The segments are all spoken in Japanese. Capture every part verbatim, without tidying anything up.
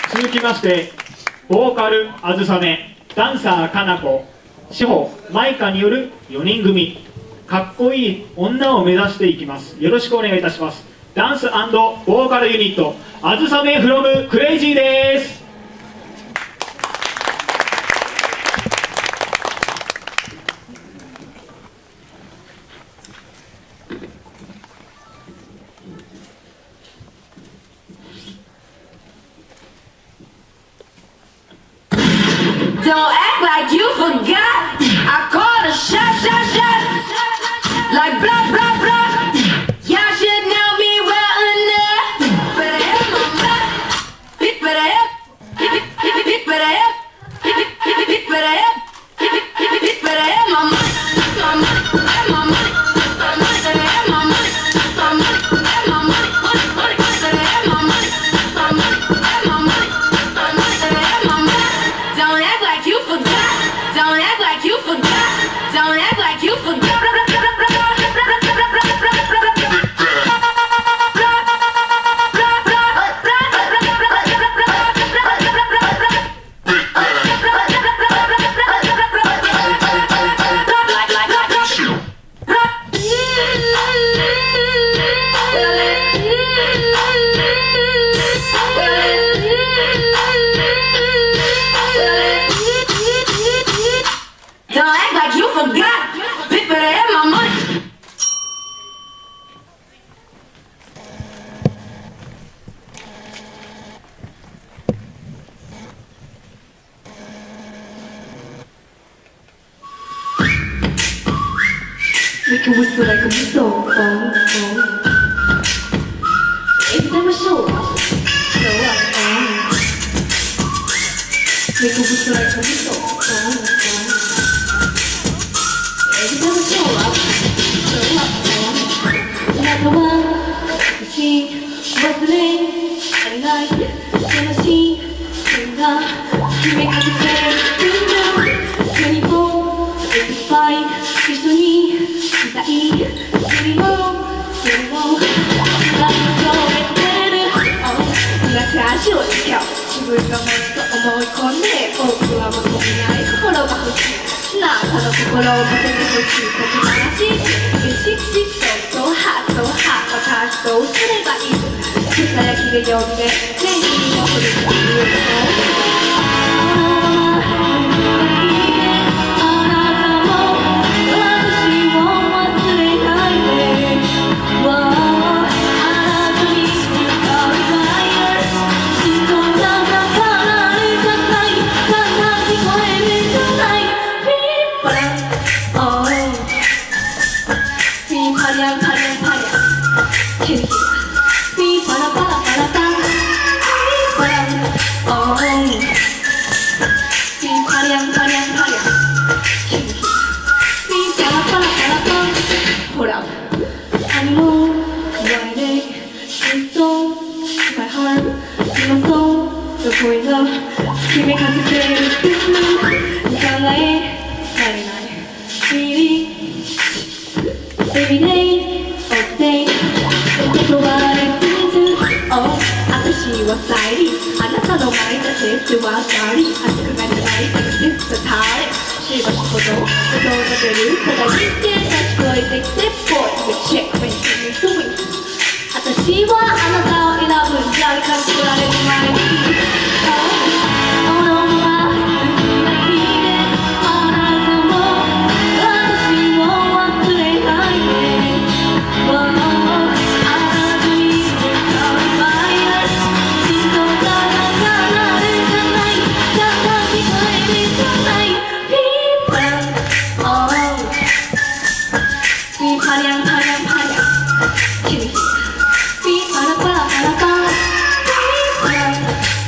続きましてボーカルあずさめ、ダンサーかなこ、志保マイカによるよにん組、かっこいい女を目指していきます。よろしくお願いいたします。ダンス&ボーカルユニットあずさめ from クレイジーです。 Don't act like you forgot. I called a shot, shot, shot. Like blah, blah, blah. Y'all should know me well enough. Better help my mouth. Better help. Better help. Better help. Better help my money. My money. My money. My money. Better help my money. My money. My money. Money. Better help my money. My money. My money. My money. Better help my money. Don't act like you forgot. Don't act like you forgot. Don't act like you forgot. Don't act like you forgot. Bitch, better have my money. We can whistle like a whistle, oh, oh. Every time I show up, show up, oh. We can whistle like a whistle, oh, oh. Every time I show up, show up, oh. あなたは私忘れられない悲しい瞬間決めかけてるんだ何もいっぱい一緒にいたい君も君も今のめてる皆さん足を使う自分がもっと思い込んで僕は求めない心が欲しいあなたの心を乗せてほしい時話シッシッとハッとハッ私どうすればいいさやきで呼んで全員を振り切る決めかけてる考えられないフィーリング Every day, all day 言葉で続く Oh 私はサイリーあなたの前だけではサリー熱くなれないだけです伝えしばしほど音を立てるただ人間が聞こえてきて Boy, check when you do it 私はあなたを選ぶ誰かに作られる前にパラパラパラパラ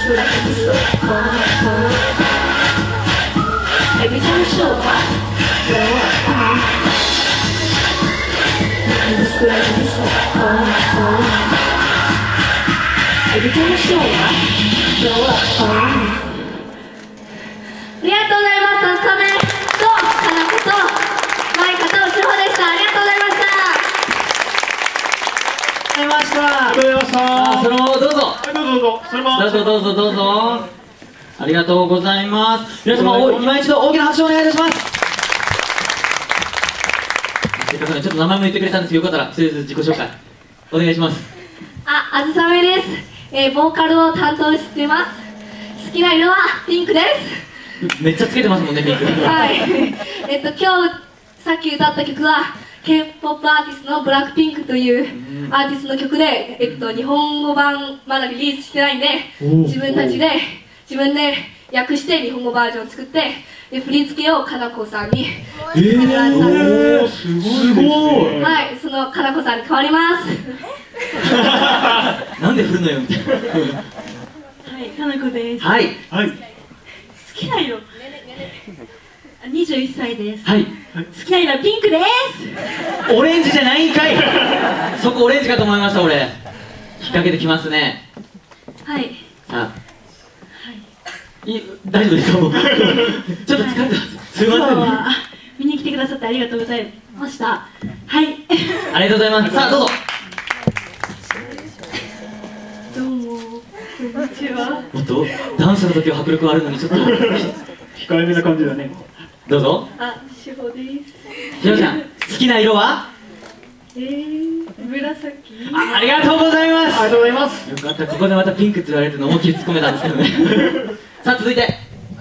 Every time I show up, blow up, come on. It's like this, oh, oh. Every time I show up, blow up, oh. ありがとうございます。あずさめとかなことマイカとしほでした。ありがとうございました。 ありました。 ありがとうございました。 あ、そのままどうぞ。 はい、どうぞどうぞ。そのまま。 どうぞどうぞどうぞ。ありがとうございます。皆様、お今一度大きな拍手をお願いいたします。せっかくね、ちょっと名前も言ってくれたんですけど、よかったら一人ずつ自己紹介お願いします。 あ、あずさめです。えー、ボーカルを担当しています。好きな色はピンクです。 めっちゃつけてますもんね、ピンク。 はい。えっと今日さっき歌った曲は K-ポップ アーティストのブラックピンクというアーティストの曲で、えっと日本語版まだリリースしてないんで、自分たちで自分で訳して日本語バージョンを作って、で振り付けをかなこさんに作ってもらったんです。 すごい。 はい、そのかなこさんに変わります。 なんで振るのよみたいな。 はい、かなこです。 はいはい。 好きな色。にじゅういっさいです。 はい。 好きな色はピンクです。 オレンジじゃないんかい。そこオレンジかと思いました、俺。引っ掛けてきますね。 はい。 さあ、い大丈夫ですか、もう。ちょっと疲れてます。すいません。 今日は見に来てくださってありがとうございました。はい。 ありがとうございます。さあ、どうぞ。 どうも、こんにちは。 もっとダンスの時は迫力あるのにちょっと控えめな感じだね。 どうぞ。 あ、しほです。 しほちゃん、好きな色は？ えー、紫。 あ、ありがとうございます。 ありがとうございます。 よかった、ここでまたピンクって言われるの思いっきり突っ込めたんですけどね。さあ、続いて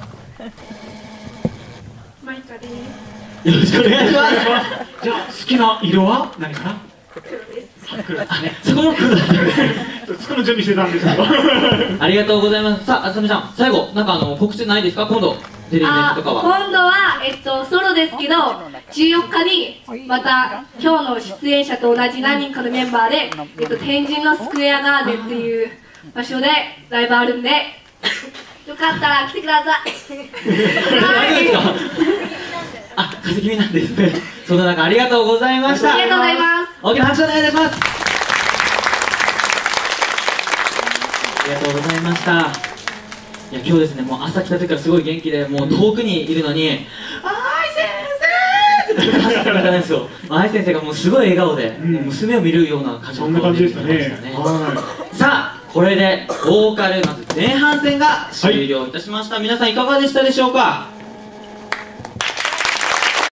マイカです。 よろしくお願いします。 じゃあ好きな色は何かな？ 黒あ、ね、そこも黒だったんですね。 作る準備してたんですけど。 ありがとうございます。さあ、あさみちゃん、最後なんかあの告知ないですか？今度テレビあとかは。 今度は、えっと、ソロですけどじゅうよっかにまた今日の出演者と同じ何人かのメンバーで、えっと、天神のスクエアガーデンっていう場所でライブあるんでよかったら来てください。 大丈夫ですか？あ、風邪気味なんですね。そんな中ありがとうございました。 ありがとうございます。 大きな拍手お願いいたします。ありがとうございました。いや、今日ですね、もう朝来た時からすごい元気で、もう遠くにいるのに「あーい先生!」って走ってる方なんですよ。あい先生がもうすごい笑顔で、 うん、 娘を見るような感じそんな感じでしたね。 はい。さあ、これでボーカルまず前半戦が終了いたしました。皆さんいかがでしたでしょうか？